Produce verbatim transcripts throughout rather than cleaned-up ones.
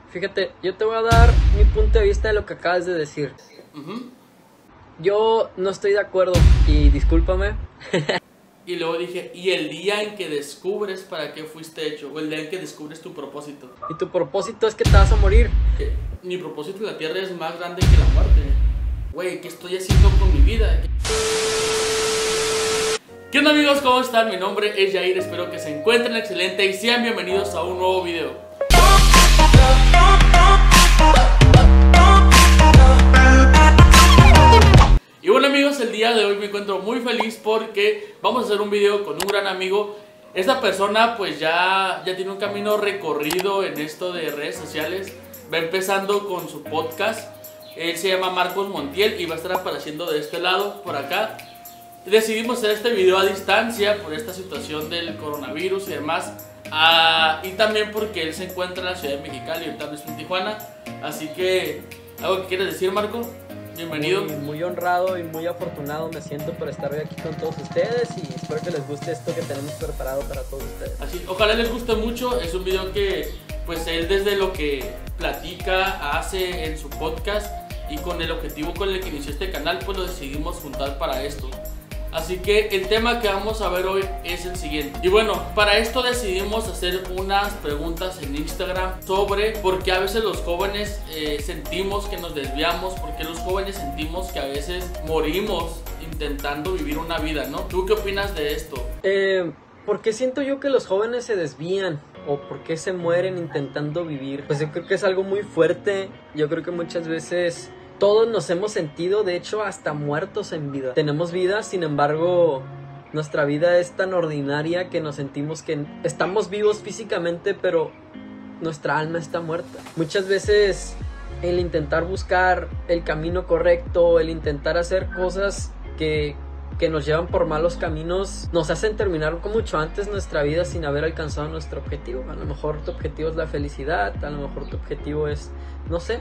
Fíjate, yo te voy a dar mi punto de vista de lo que acabas de decir. Uh-huh. Yo no estoy de acuerdo y discúlpame. Y luego dije, ¿y el día en que descubres para qué fuiste hecho? O el día en que descubres tu propósito. Y tu propósito es que te vas a morir. Eh, Mi propósito en la tierra es más grande que la muerte. Güey, ¿qué estoy haciendo con mi vida? ¿Qué onda, amigos? ¿Cómo están? Mi nombre es Jair, espero que se encuentren excelente y sean bienvenidos a un nuevo video. Y bueno, amigos, el día de hoy me encuentro muy feliz porque vamos a hacer un video con un gran amigo. Esta persona pues ya, ya tiene un camino recorrido en esto de redes sociales. Va empezando con su podcast. Él se llama Marcos Montiel y va a estar apareciendo de este lado, por acá. Decidimos hacer este video a distancia por esta situación del coronavirus y demás. Ah, y también porque él se encuentra en la ciudad de Mexicali y ahorita está en Tijuana. Así que, ¿algo que quieres decir, Marco? Bienvenido. Muy, muy honrado y muy afortunado me siento por estar hoy aquí con todos ustedes y espero que les guste esto que tenemos preparado para todos ustedes. Así, ojalá les guste mucho. Es un video que pues él desde lo que platica, hace en su podcast y con el objetivo con el que inició este canal pues lo decidimos juntar para esto. Así que el tema que vamos a ver hoy es el siguiente. Y bueno, para esto decidimos hacer unas preguntas en Instagram sobre por qué a veces los jóvenes eh, sentimos que nos desviamos, por qué los jóvenes sentimos que a veces morimos intentando vivir una vida, ¿no? ¿Tú qué opinas de esto? Eh, ¿Por qué siento yo que los jóvenes se desvían? ¿O por qué se mueren intentando vivir? Pues yo creo que es algo muy fuerte. Yo creo que muchas veces todos nos hemos sentido, de hecho, hasta muertos en vida. Tenemos vida, sin embargo, nuestra vida es tan ordinaria que nos sentimos que estamos vivos físicamente, pero nuestra alma está muerta. Muchas veces el intentar buscar el camino correcto, el intentar hacer cosas que, que nos llevan por malos caminos, nos hacen terminar con mucho antes nuestra vida sin haber alcanzado nuestro objetivo. A lo mejor tu objetivo es la felicidad, a lo mejor tu objetivo es, no sé,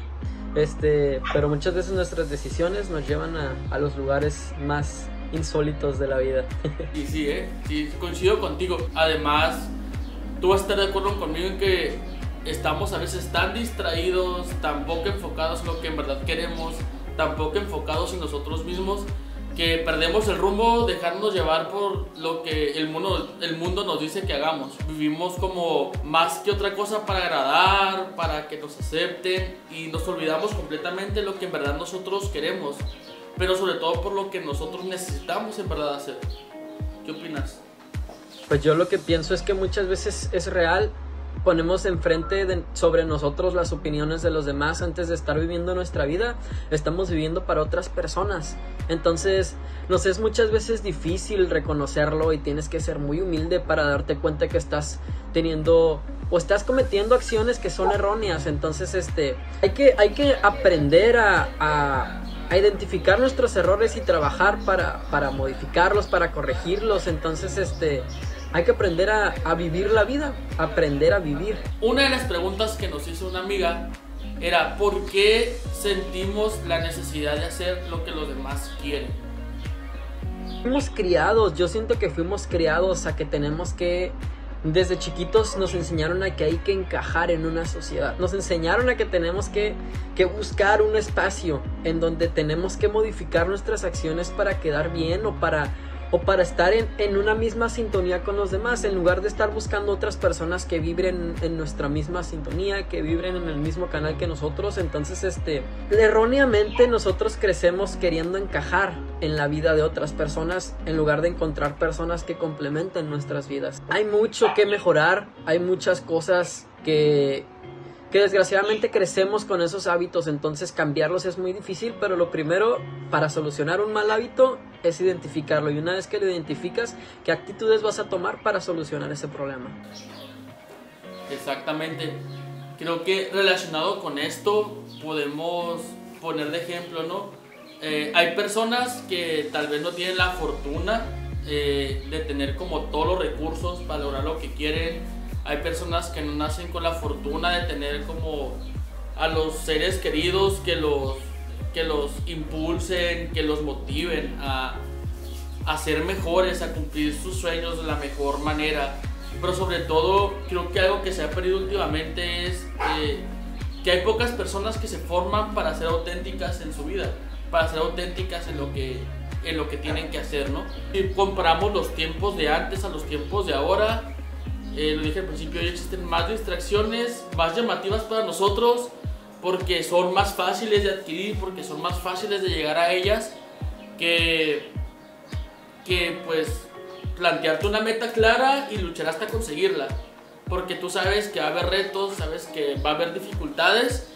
Este, pero muchas veces nuestras decisiones nos llevan a, a los lugares más insólitos de la vida. Y sí, eh, sí, coincido contigo. Además, tú vas a estar de acuerdo conmigo en que estamos a veces tan distraídos, tan poco enfocados en lo que en verdad queremos, tan poco enfocados en nosotros mismos, que perdemos el rumbo dejándonos llevar por lo que el mundo, el mundo nos dice que hagamos. Vivimos como más que otra cosa para agradar, para que nos acepten y nos olvidamos completamente de lo que en verdad nosotros queremos, pero sobre todo por lo que nosotros necesitamos en verdad hacer. ¿Qué opinas? Pues yo lo que pienso es que muchas veces es real. Ponemos enfrente de, sobre nosotros las opiniones de los demás antes de estar viviendo nuestra vida. Estamos viviendo para otras personas. Entonces nos es muchas veces difícil reconocerlo y tienes que ser muy humilde para darte cuenta que estás teniendo o estás cometiendo acciones que son erróneas. Entonces este hay que, hay que aprender a, a, a identificar nuestros errores y trabajar para, para modificarlos, para corregirlos. Entonces este hay que aprender a, a vivir la vida, aprender a vivir. Una de las preguntas que nos hizo una amiga era ¿por qué sentimos la necesidad de hacer lo que los demás quieren? Fuimos criados, yo siento que fuimos criados a que tenemos que, desde chiquitos nos enseñaron a que hay que encajar en una sociedad. Nos enseñaron a que tenemos que, que buscar un espacio en donde tenemos que modificar nuestras acciones para quedar bien o para... o para estar en, en una misma sintonía con los demás, en lugar de estar buscando otras personas que vibren en nuestra misma sintonía, que vibren en el mismo canal que nosotros. Entonces este erróneamente nosotros crecemos queriendo encajar en la vida de otras personas en lugar de encontrar personas que complementen nuestras vidas. Hay mucho que mejorar, hay muchas cosas que que desgraciadamente crecemos con esos hábitos, entonces cambiarlos es muy difícil, pero lo primero para solucionar un mal hábito es identificarlo, y una vez que lo identificas, ¿qué actitudes vas a tomar para solucionar ese problema? Exactamente. Creo que relacionado con esto podemos poner de ejemplo, ¿no? Eh, hay personas que tal vez no tienen la fortuna eh, de tener como todos los recursos para lograr lo que quieren. Hay personas que no nacen con la fortuna de tener como a los seres queridos que los, que los impulsen, que los motiven a, a ser mejores, a cumplir sus sueños de la mejor manera. Pero sobre todo creo que algo que se ha perdido últimamente es eh, que hay pocas personas que se forman para ser auténticas en su vida, para ser auténticas en lo que, en lo que tienen que hacer, ¿no? Si comparamos los tiempos de antes a los tiempos de ahora, eh, lo dije al principio, hoy existen más distracciones, más llamativas para nosotros, porque son más fáciles de adquirir, porque son más fáciles de llegar a ellas, que, que pues plantearte una meta clara y luchar hasta conseguirla. Porque tú sabes que va a haber retos, sabes que va a haber dificultades,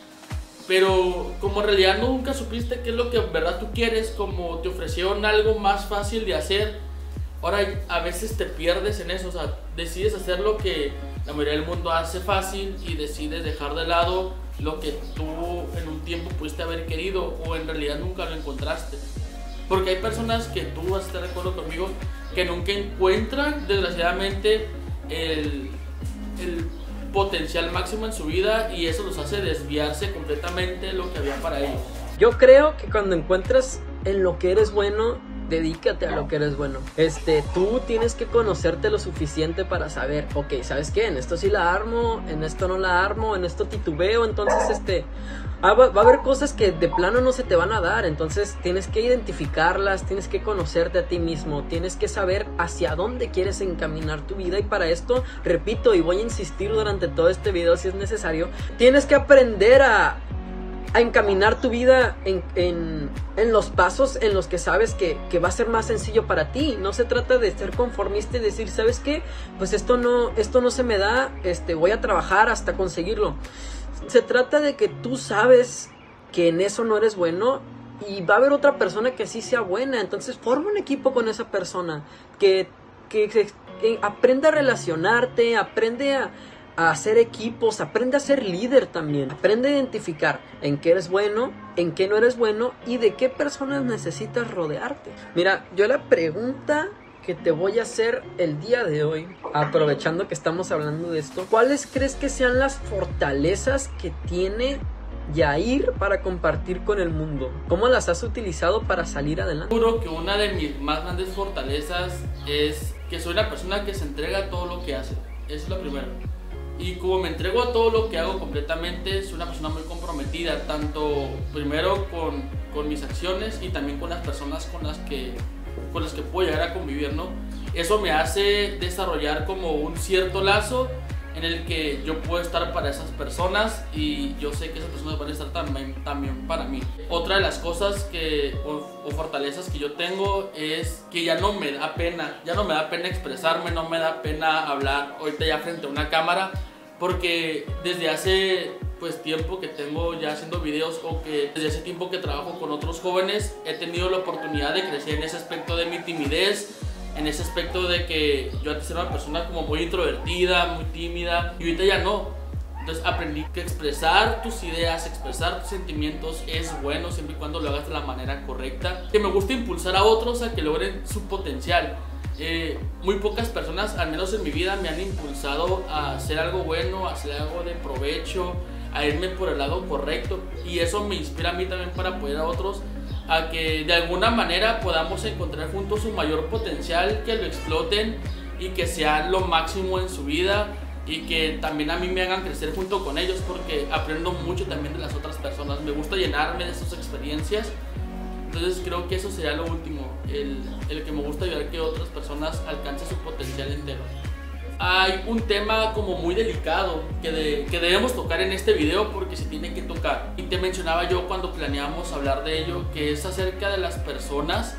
pero como en realidad nunca supiste qué es lo que en verdad tú quieres, como te ofrecieron algo más fácil de hacer, ahora a veces te pierdes en eso, o sea, decides hacer lo que la mayoría del mundo hace fácil y decides dejar de lado lo que tú en un tiempo pudiste haber querido o en realidad nunca lo encontraste. Porque hay personas que tú vas a estar de acuerdo conmigo que nunca encuentran, desgraciadamente, el... el potencial máximo en su vida y eso los hace desviarse completamente de lo que había para ellos. Yo creo que cuando encuentres en lo que eres bueno, dedícate a lo que eres bueno. Este, tú tienes que conocerte lo suficiente para saber, ok, ¿sabes qué? En esto sí la armo, en esto no la armo, en esto titubeo, entonces este... Ah, va, va a haber cosas que de plano no se te van a dar, entonces tienes que identificarlas, tienes que conocerte a ti mismo, tienes que saber hacia dónde quieres encaminar tu vida y para esto, repito y voy a insistir durante todo este video si es necesario, tienes que aprender a, a encaminar tu vida en, en, en los pasos en los que sabes que, que va a ser más sencillo para ti. No se trata de ser conformista y decir, ¿sabes qué? Pues esto no, esto no se me da, este, voy a trabajar hasta conseguirlo. Se trata de que tú sabes que en eso no eres bueno y va a haber otra persona que sí sea buena. Entonces forma un equipo con esa persona. Que, que, que, que aprende a relacionarte, aprende a, a hacer equipos, aprende a ser líder también. Aprende a identificar en qué eres bueno, en qué no eres bueno y de qué personas necesitas rodearte. Mira, yo la pregunta que te voy a hacer el día de hoy, aprovechando que estamos hablando de esto, ¿cuáles crees que sean las fortalezas que tiene Yair para compartir con el mundo? ¿Cómo las has utilizado para salir adelante? Seguro que una de mis más grandes fortalezas es que soy una persona que se entrega a todo lo que hace. Eso es lo primero. Y como me entrego a todo lo que hago completamente, soy una persona muy comprometida, tanto primero con, con mis acciones y también con las personas con las que con las que puedo llegar a convivir, ¿no? Eso me hace desarrollar como un cierto lazo en el que yo puedo estar para esas personas y yo sé que esas personas van a estar también, también para mí. Otra de las cosas que, o, o fortalezas que yo tengo es que ya no me da pena, ya no me da pena expresarme, no me da pena hablar ahorita ya frente a una cámara, porque desde hace pues tiempo que tengo ya haciendo videos o que desde ese tiempo que trabajo con otros jóvenes he tenido la oportunidad de crecer en ese aspecto de mi timidez, en ese aspecto de que yo antes era una persona como muy introvertida, muy tímida y ahorita ya no. Entonces aprendí que expresar tus ideas, expresar tus sentimientos es bueno siempre y cuando lo hagas de la manera correcta. Que me gusta impulsar a otros a que logren su potencial. Eh, muy pocas personas, al menos en mi vida, me han impulsado a hacer algo bueno, a hacer algo de provecho, a irme por el lado correcto y eso me inspira a mí también para apoyar a otros a que de alguna manera podamos encontrar juntos su mayor potencial, que lo exploten y que sean lo máximo en su vida y que también a mí me hagan crecer junto con ellos porque aprendo mucho también de las otras personas, me gusta llenarme de sus experiencias. Entonces creo que eso sería lo último, el, el que me gusta ayudar a que otras personas alcancen su potencial entero. Hay un tema como muy delicado que, de, que debemos tocar en este video porque se tiene que tocar. Y te mencionaba yo cuando planeamos hablar de ello, que es acerca de las personas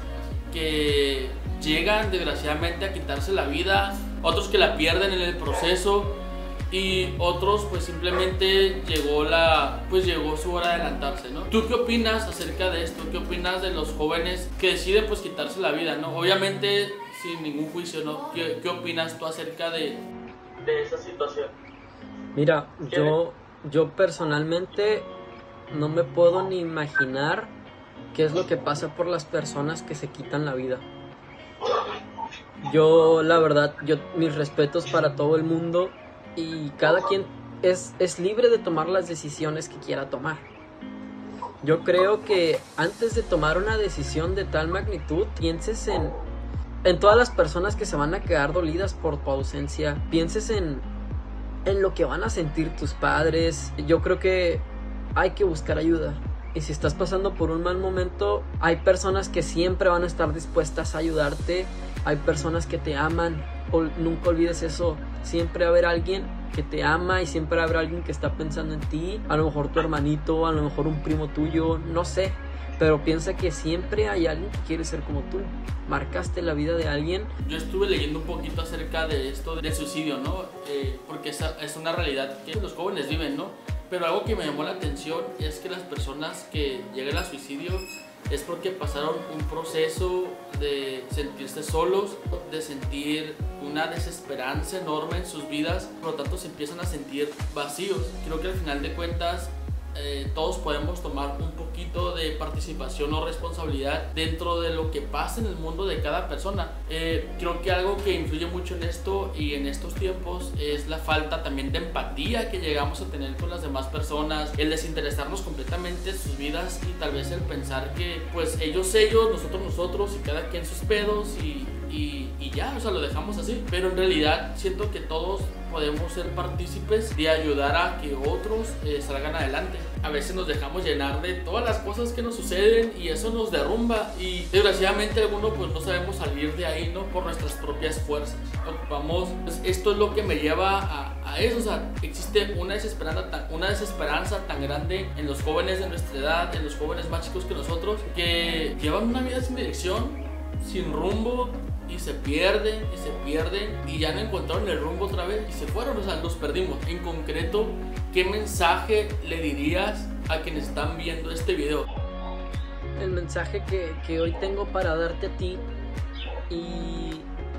que llegan desgraciadamente a quitarse la vida, otros que la pierden en el proceso y otros pues simplemente llegó, la, pues llegó su hora de adelantarse, ¿no? ¿Tú qué opinas acerca de esto? ¿Qué opinas de los jóvenes que deciden pues quitarse la vida, ¿no? Obviamente sin ningún juicio, ¿no? ¿Qué, qué opinas tú acerca de, de esa situación? Mira, yo, yo personalmente no me puedo ni imaginar qué es lo que pasa por las personas que se quitan la vida. Yo, la verdad, yo mis respetos para todo el mundo y cada quien es, es libre de tomar las decisiones que quiera tomar. Yo creo que antes de tomar una decisión de tal magnitud, pienses en, en todas las personas que se van a quedar dolidas por tu ausencia. Pienses en, en lo que van a sentir tus padres. Yo creo que hay que buscar ayuda. Y si estás pasando por un mal momento, hay personas que siempre van a estar dispuestas a ayudarte. Hay personas que te aman. O nunca olvides eso. Siempre va a haber alguien que te ama y siempre va a haber alguien que está pensando en ti. A lo mejor tu hermanito, a lo mejor un primo tuyo, no sé. Pero piensa que siempre hay alguien que quiere ser como tú. Marcaste la vida de alguien. Yo estuve leyendo un poquito acerca de esto del suicidio, ¿no? Eh, porque esa es una realidad que los jóvenes viven, ¿no? Pero algo que me llamó la atención es que las personas que llegan al suicidio es porque pasaron un proceso de sentirse solos, de sentir una desesperanza enorme en sus vidas, por lo tanto se empiezan a sentir vacíos. Creo que al final de cuentas eh, todos podemos tomar un poquito de participación o responsabilidad dentro de lo que pasa en el mundo de cada persona. Eh, creo que algo que influye mucho en esto y en estos tiempos es la falta también de empatía que llegamos a tener con las demás personas, el desinteresarnos completamente en sus vidas y tal vez el pensar que pues ellos ellos, nosotros nosotros y cada quien sus pedos y, y, y ya, o sea, lo dejamos así. Pero en realidad siento que todos podemos ser partícipes de ayudar a que otros eh, salgan adelante. A veces nos dejamos llenar de todas las cosas que nos suceden y eso nos derrumba y desgraciadamente algunos pues no sabemos salir de ahí, ¿no? Por nuestras propias fuerzas. Ocupamos, pues, esto es lo que me lleva a, a eso, o sea, existe una desesperanza, tan, una desesperanza tan grande en los jóvenes de nuestra edad, en los jóvenes más chicos que nosotros, que llevan una vida sin dirección, sin rumbo, y se pierden y se pierden y ya no encontraron el rumbo otra vez y se fueron, o sea, los perdimos. En concreto, ¿qué mensaje le dirías a quienes están viendo este video? El mensaje que, que hoy tengo para darte a ti, y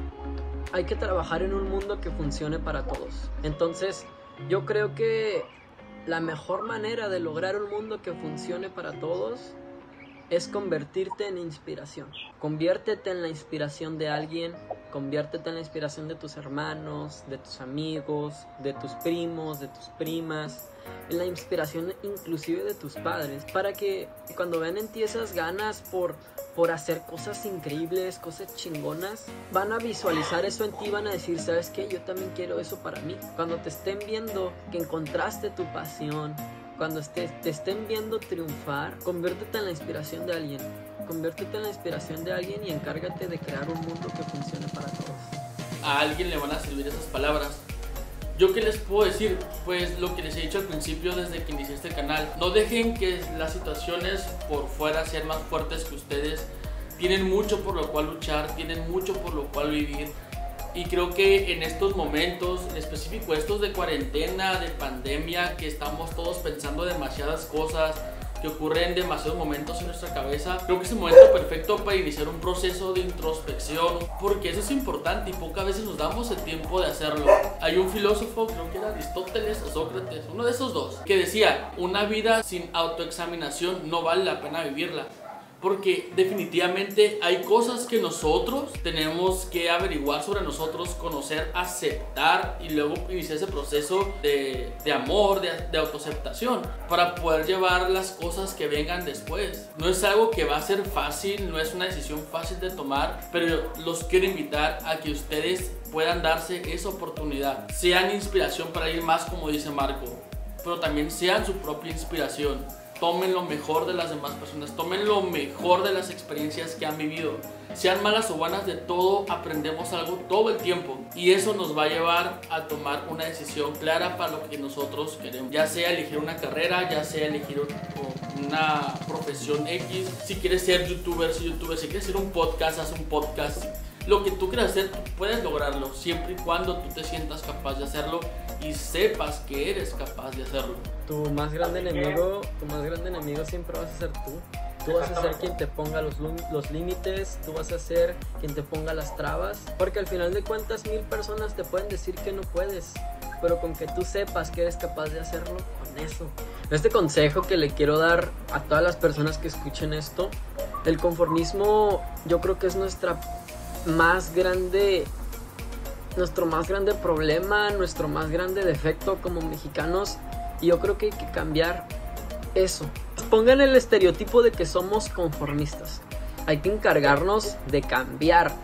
hay que trabajar en un mundo que funcione para todos. Entonces, yo creo que la mejor manera de lograr un mundo que funcione para todos es convertirte en inspiración. Conviértete en la inspiración de alguien, conviértete en la inspiración de tus hermanos, de tus amigos, de tus primos, de tus primas, en la inspiración inclusive de tus padres, para que cuando vean en ti esas ganas por, por hacer cosas increíbles, cosas chingonas, van a visualizar eso en ti, van a decir, ¿sabes qué? Yo también quiero eso para mí. Cuando te estén viendo que encontraste tu pasión, cuando estés, te estén viendo triunfar, conviértete en la inspiración de alguien. Conviértete en la inspiración de alguien y encárgate de crear un mundo que funcione para todos. A alguien le van a servir esas palabras. ¿Yo qué les puedo decir? Pues lo que les he dicho al principio desde que inicié este canal. No dejen que las situaciones por fuera sean más fuertes que ustedes. Tienen mucho por lo cual luchar, tienen mucho por lo cual vivir. Y creo que en estos momentos, en específico estos de cuarentena, de pandemia, que estamos todos pensando demasiadas cosas, que ocurren demasiados momentos en nuestra cabeza, creo que es el momento perfecto para iniciar un proceso de introspección, porque eso es importante y pocas veces nos damos el tiempo de hacerlo. Hay un filósofo, creo que era Aristóteles o Sócrates, uno de esos dos, que decía, una vida sin autoexaminación no vale la pena vivirla. Porque definitivamente hay cosas que nosotros tenemos que averiguar sobre nosotros, conocer, aceptar y luego iniciar ese proceso de, de amor, de, de autoaceptación para poder llevar las cosas que vengan después. No es algo que va a ser fácil, no es una decisión fácil de tomar, pero los quiero invitar a que ustedes puedan darse esa oportunidad. Sean inspiración para ir más, como dice Marco, pero también sean su propia inspiración. Tomen lo mejor de las demás personas, tomen lo mejor de las experiencias que han vivido. Sean malas o buenas, de todo aprendemos algo todo el tiempo. Y eso nos va a llevar a tomar una decisión clara para lo que nosotros queremos. Ya sea elegir una carrera, ya sea elegir una profesión X. Si quieres ser youtuber, ser youtuber. Si quieres hacer un podcast, haz un podcast. Lo que tú quieras hacer, tú puedes lograrlo, siempre y cuando tú te sientas capaz de hacerlo y sepas que eres capaz de hacerlo. Tu más grande enemigo, tu más grande enemigo siempre vas a ser tú. Tú vas a ser quien te ponga los, los límites, tú vas a ser quien te ponga las trabas, porque al final de cuentas mil personas te pueden decir que no puedes, pero con que tú sepas que eres capaz de hacerlo, con eso. Este consejo que le quiero dar a todas las personas que escuchen esto, el conformismo yo creo que es nuestra más grande, nuestro más grande problema, nuestro más grande defecto como mexicanos, y yo creo que hay que cambiar eso. Pongan el estereotipo de que somos conformistas. Hay que encargarnos de cambiar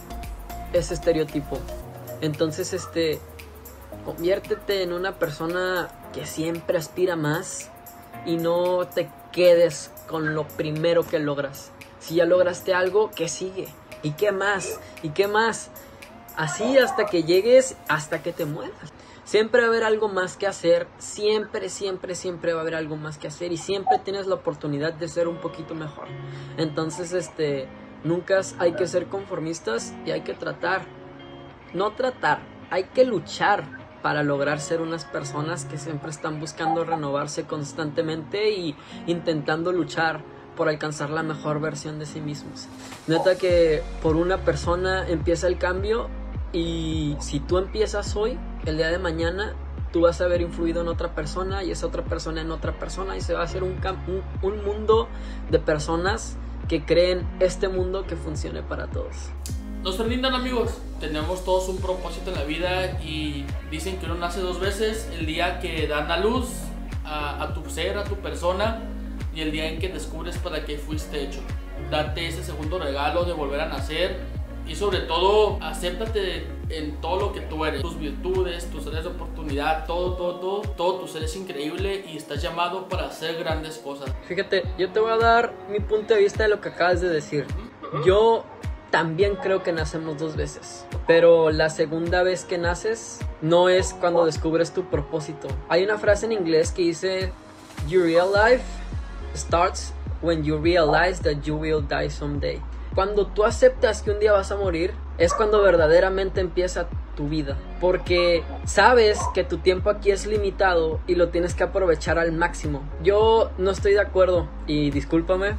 ese estereotipo. Entonces, este, conviértete en una persona que siempre aspira más, y no te quedes con lo primero que logras. Si ya lograste algo, ¿qué sigue? ¿Y qué más? ¿Y qué más? Así hasta que llegues, hasta que te mueras. Siempre va a haber algo más que hacer, siempre, siempre, siempre va a haber algo más que hacer y siempre tienes la oportunidad de ser un poquito mejor. Entonces, este, nunca hay que ser conformistas y hay que tratar, no tratar, hay que luchar para lograr ser unas personas que siempre están buscando renovarse constantemente y intentando luchar por alcanzar la mejor versión de sí mismos. Neta que por una persona empieza el cambio y si tú empiezas hoy, el día de mañana tú vas a haber influido en otra persona y esa otra persona en otra persona y se va a hacer un, un, un mundo de personas que creen este mundo que funcione para todos. No se rindan, amigos, tenemos todos un propósito en la vida y dicen que uno nace dos veces, el día que dan a luz a, a tu ser, a tu persona y el día en que descubres para qué fuiste hecho. Date ese segundo regalo de volver a nacer. Y sobre todo, acéptate en todo lo que tú eres, tus virtudes, tus áreas de oportunidad, todo, todo, todo, todo tu ser es increíble y estás llamado para hacer grandes cosas. Fíjate, yo te voy a dar mi punto de vista de lo que acabas de decir. Yo también creo que nacemos dos veces, pero la segunda vez que naces no es cuando descubres tu propósito. Hay una frase en inglés que dice, your real life starts when you realize that you will die someday. Cuando tú aceptas que un día vas a morir, es cuando verdaderamente empieza tu vida. Porque sabes que tu tiempo aquí es limitado y lo tienes que aprovechar al máximo. Yo no estoy de acuerdo, y discúlpame,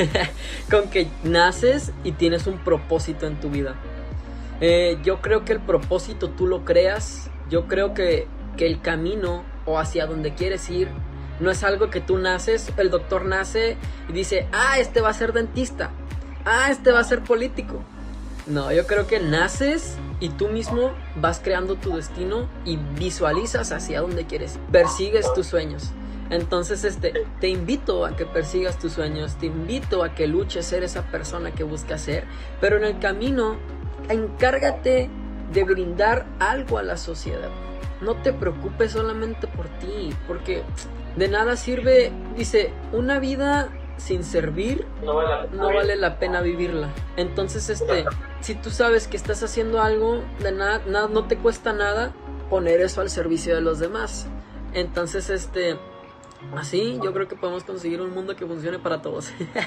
con que naces y tienes un propósito en tu vida. Eh, yo creo que el propósito tú lo creas. Yo creo que, que el camino o hacia donde quieres ir no es algo que tú naces, el doctor nace y dice, ah, este va a ser dentista. Ah, este va a ser político. No, yo creo que naces y tú mismo vas creando tu destino y visualizas hacia dónde quieres. Persigues tus sueños. Entonces, este, te invito a que persigas tus sueños. Te invito a que luches ser esa persona que buscas ser. Pero en el camino, encárgate de brindar algo a la sociedad. No te preocupes solamente por ti. Porque de nada sirve, dice, una vida sin servir no vale, la no vale la pena vivirla. Entonces, este, si tú sabes que estás haciendo algo, de nada, nada, no te cuesta nada poner eso al servicio de los demás. Entonces, este, así yo creo que podemos conseguir un mundo que funcione para todos.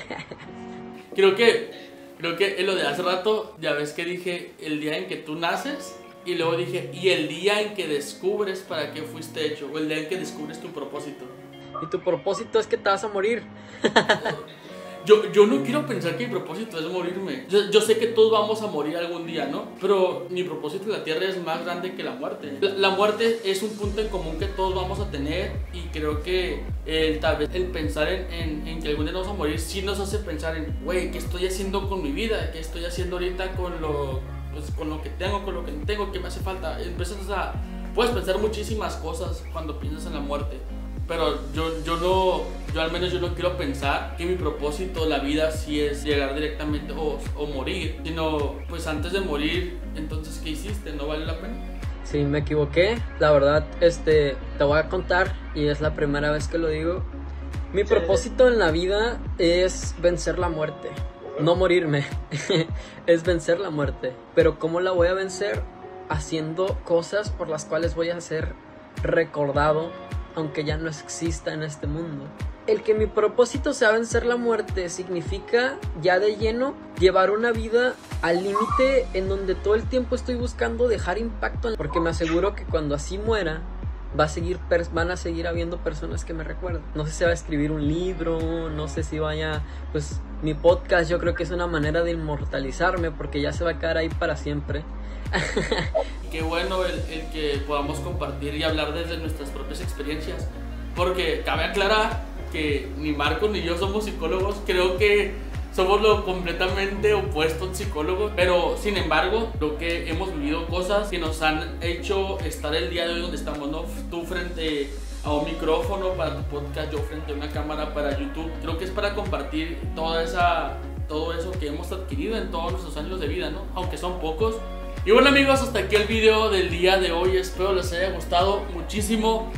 Creo que, creo que en lo de hace rato, ya ves que dije el día en que tú naces y luego dije y el día en que descubres para qué fuiste hecho o el día en que descubres tu propósito. Y tu propósito es que te vas a morir. yo, yo no quiero pensar que mi propósito es morirme. Yo, yo sé que todos vamos a morir algún día, ¿no? Pero mi propósito en la tierra es más grande que la muerte. La, la muerte es un punto en común que todos vamos a tener. Y creo que el, tal vez el pensar en, en, en que algún día nos vamos a morir sí nos hace pensar en, güey, ¿qué estoy haciendo con mi vida? ¿Qué estoy haciendo ahorita con lo, pues, con lo que tengo, con lo que no tengo? ¿Qué me hace falta? Empiezas a... Puedes pensar muchísimas cosas cuando piensas en la muerte. Pero yo, yo no, yo al menos yo no quiero pensar que mi propósito, la vida, sí es llegar directamente o, o morir. Sino, pues antes de morir, entonces, ¿qué hiciste? ¿No vale la pena? Sí, me equivoqué. La verdad, este, te voy a contar, y es la primera vez que lo digo. Mi sí. propósito en la vida es vencer la muerte. No morirme, es vencer la muerte. Pero ¿cómo la voy a vencer? Haciendo cosas por las cuales voy a ser recordado, aunque ya no exista en este mundo. El que mi propósito sea vencer la muerte significa ya de lleno llevar una vida al límite en donde todo el tiempo estoy buscando dejar impacto, porque me aseguro que cuando así muera va a seguir, van a seguir habiendo personas que me recuerden. No sé si va a escribir un libro, no sé si vaya, pues mi podcast yo creo que es una manera de inmortalizarme porque ya se va a quedar ahí para siempre. Qué bueno el, el que podamos compartir y hablar desde nuestras propias experiencias, porque cabe aclarar que ni Marco ni yo somos psicólogos. Creo que somos lo completamente opuesto al psicólogo, pero sin embargo creo que hemos vivido cosas que nos han hecho estar el día de hoy donde estamos, ¿no? Tú frente a un micrófono para tu podcast, yo frente a una cámara para YouTube. Creo que es para compartir toda esa, todo eso que hemos adquirido en todos nuestros años de vida, ¿no? Aunque son pocos. Y bueno, amigos, hasta aquí el video del día de hoy. Espero les haya gustado muchísimo.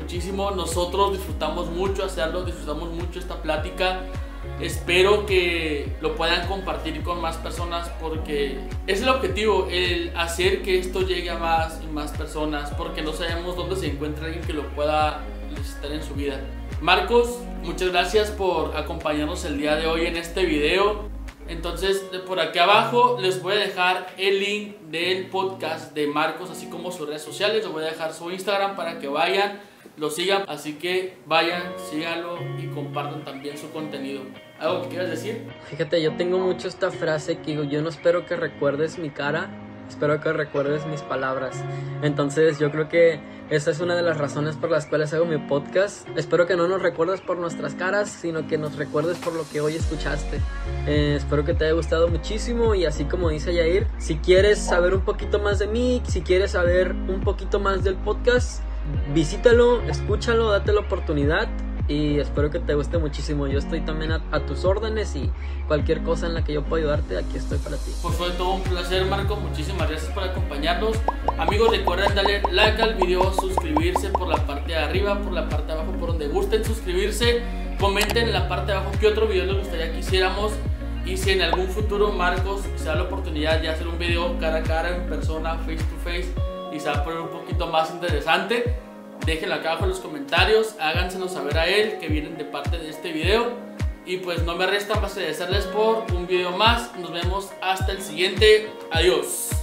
muchísimo. Nosotros disfrutamos mucho hacerlo, disfrutamos mucho esta plática. Espero que lo puedan compartir con más personas, porque es el objetivo, el hacer que esto llegue a más y más personas, porque no sabemos dónde se encuentra alguien que lo pueda necesitar en su vida. Marcos, muchas gracias por acompañarnos el día de hoy en este video. Entonces, por aquí abajo les voy a dejar el link del podcast de Marcos, así como sus redes sociales. Les voy a dejar su Instagram para que vayan, lo sigan. Así que vayan, síganlo y compartan también su contenido. ¿Algo que quieras decir? Fíjate, yo tengo mucho esta frase que digo, yo no espero que recuerdes mi cara, espero que recuerdes mis palabras. Entonces yo creo que esa es una de las razones por las cuales hago mi podcast. Espero que no nos recuerdes por nuestras caras, sino que nos recuerdes por lo que hoy escuchaste. Eh, espero que te haya gustado muchísimo, y así como dice Yair, si quieres saber un poquito más de mí, si quieres saber un poquito más del podcast, visítalo, escúchalo, date la oportunidad. Y espero que te guste muchísimo. Yo estoy también a, a tus órdenes, y cualquier cosa en la que yo pueda ayudarte, aquí estoy para ti. Pues fue todo un placer, Marco. Muchísimas gracias por acompañarnos. Amigos, recuerden darle like al video, suscribirse por la parte de arriba, por la parte de abajo, por donde gusten suscribirse. Comenten en la parte de abajo qué otro video les gustaría que hiciéramos. Y si en algún futuro Marcos se da la oportunidad de hacer un video cara a cara, en persona, face to face, y se va a poner un poquito más interesante, déjenlo acá abajo en los comentarios, hágansenos saber a él que vienen de parte de este video. Y pues no me resta más que agradecerles por un video más. Nos vemos hasta el siguiente. Adiós.